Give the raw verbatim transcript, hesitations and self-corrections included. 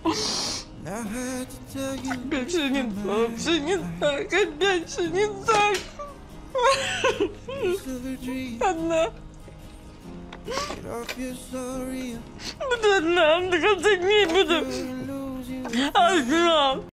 Опять же не так, все не так, опять же не так. Одна. Буду одна, до конца дней буду одна.